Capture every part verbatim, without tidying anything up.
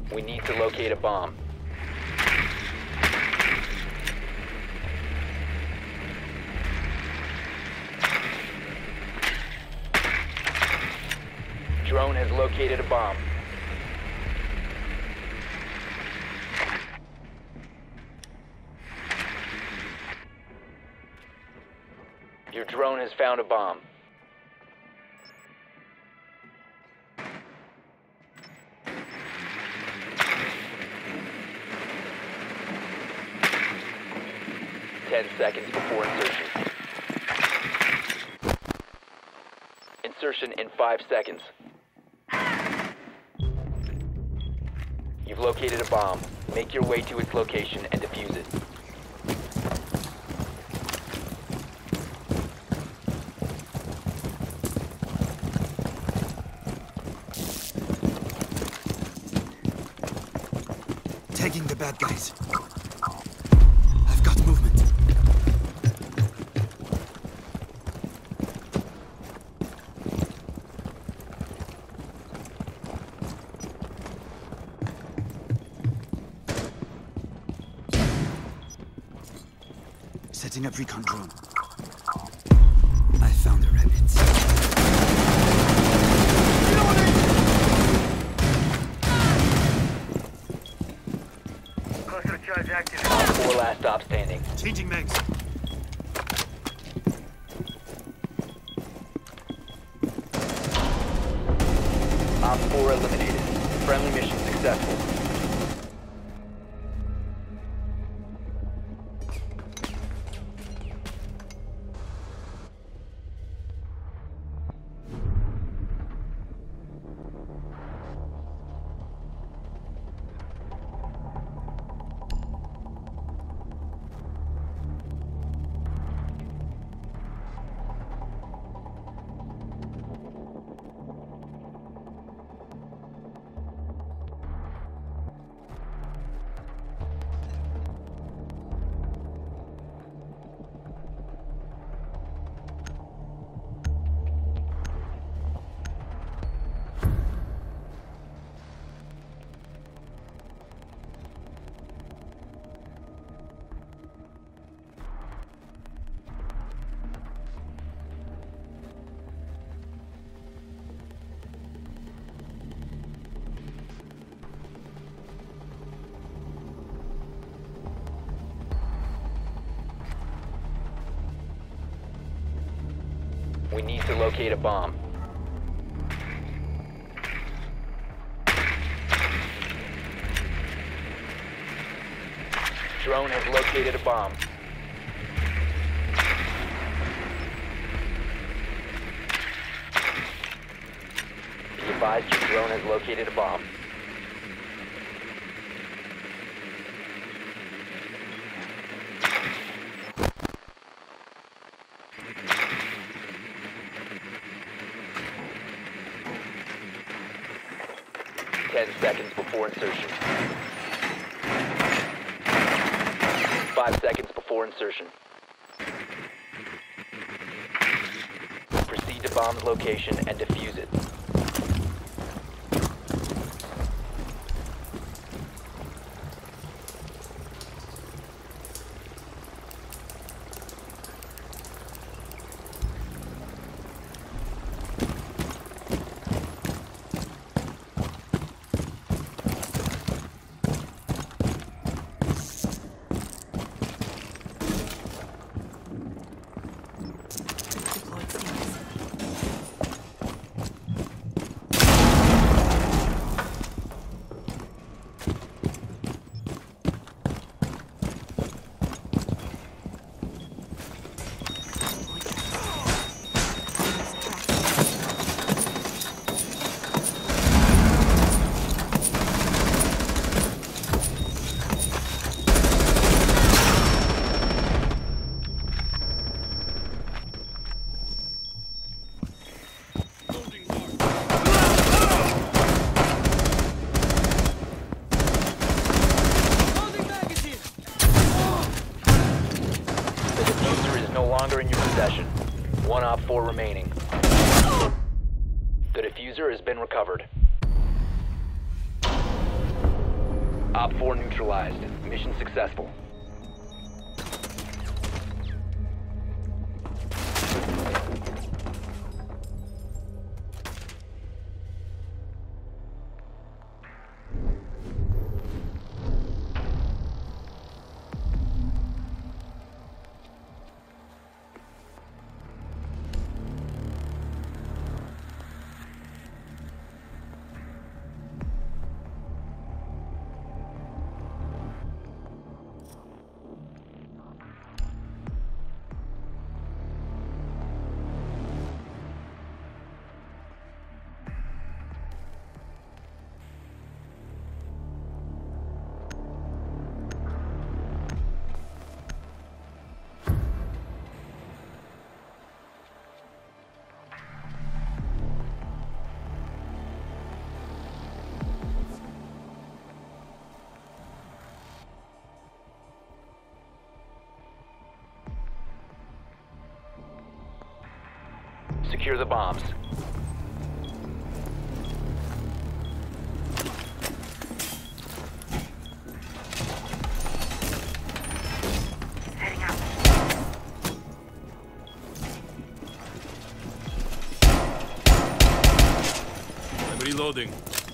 We need to locate a bomb. Drone has located a bomb. Your drone has found a bomb. Ten seconds before insertion. Insertion in five seconds. You've located a bomb. Make your way to its location and defuse it. Tagging the bad guys. I've got movement. Setting up recon drone. I found the rabbits. Cluster charge active. Four last stop standing. Changing mags. Op four eliminated. Friendly mission successful. We need to locate a bomb. Drone has located a bomb. Be advised your drone has located a bomb. Ten seconds before insertion. Five seconds before insertion. Proceed to bomb's location and defuse it. Longer in your possession. One op four remaining. The diffuser has been recovered. Op four neutralized. Mission successful. Secure the bombs. Heading out. I'm reloading.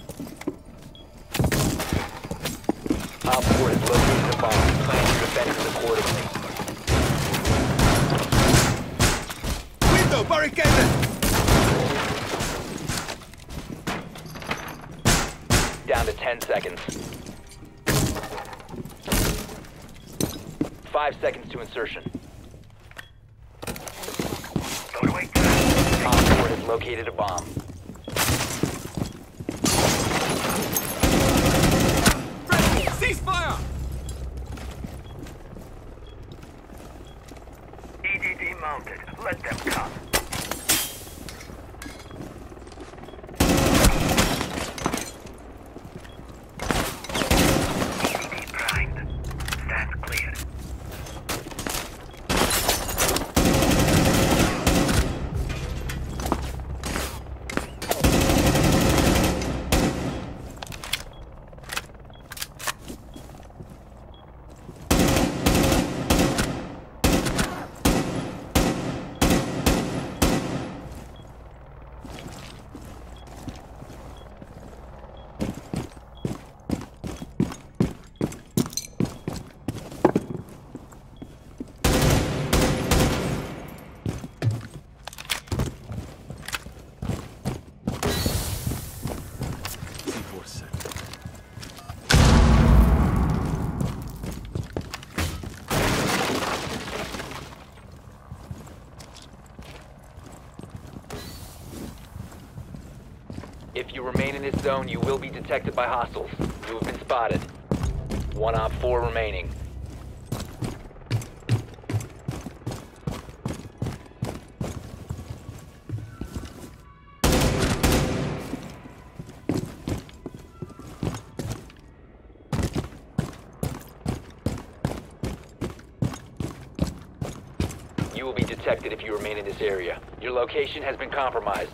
Op four has located the bomb. Plan your defenses accordingly. Window barricaded! Down to ten seconds. Five seconds to insertion. Don't wait. Op four has located a bomb. Ceasefire! E D D mounted. Let them come. E D D primed. Stand clear. C four set. If you remain in this zone, you will be detected by hostiles. You have been spotted. One op four remaining. You will be detected if you remain in this area. Your location has been compromised.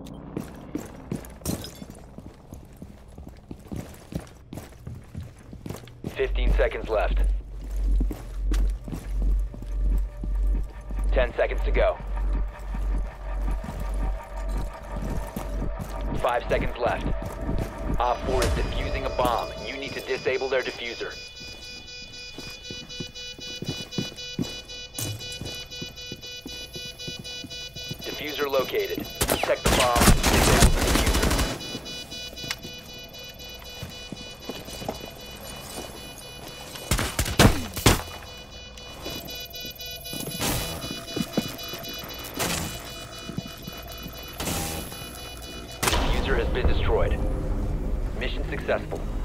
Fifteen seconds left. Ten seconds to go. Five seconds left. Op four is defusing a bomb. You need to disable their diffuser. Diffuser located. Protect the bomb. Disable the diffuser. Diffuser has been destroyed. Mission successful.